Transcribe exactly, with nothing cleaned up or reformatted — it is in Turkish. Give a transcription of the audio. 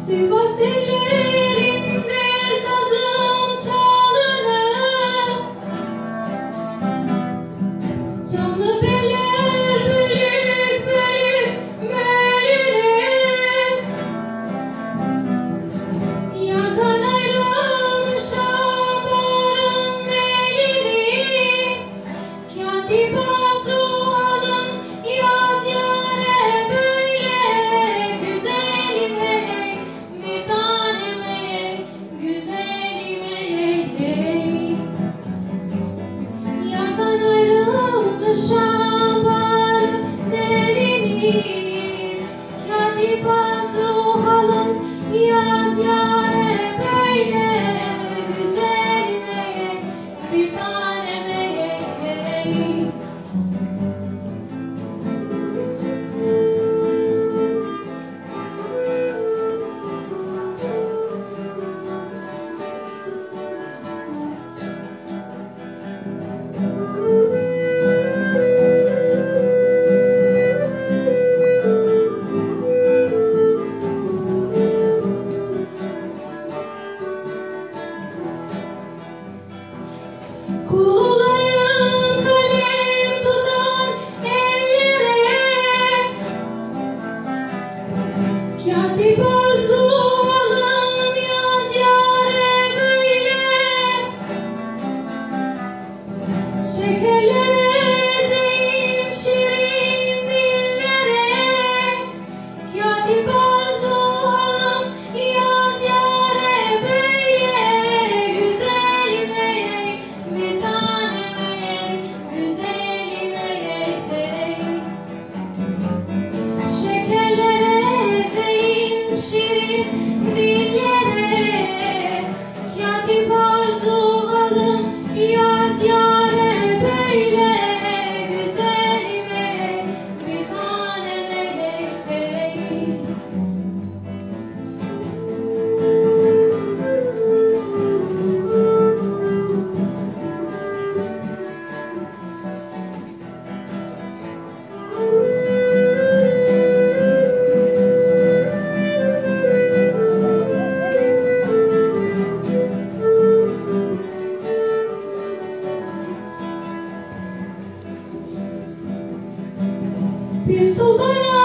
Sivas ellerinde sazım çalınır, canlı beller bölük bölük bölünür. Yardan ayrılmış barın elini, katip arzu alım yaz yâre böyle. Güzelim ey, bir tanem ey, güzelim ey, ey. Yardan ayrılmış barın elini, katip arzu alım yaz yâre böyle. Güzelim ey, bir tanem ey, ey. Kul olayım kalem tutan ellere, katip arzu alım yaz yâre böyle. Şekerlere ezeyim şirin dillere, katip arzu alım yaz yâre böyle. Güzelim ey, bir tanem ey, güzelim ey, ey. Şekerlere ezeyim şirin dillere, katip arzu alım yaz yâre böyle. Güzelim ey, bir tanem ey, ey. Bir sultan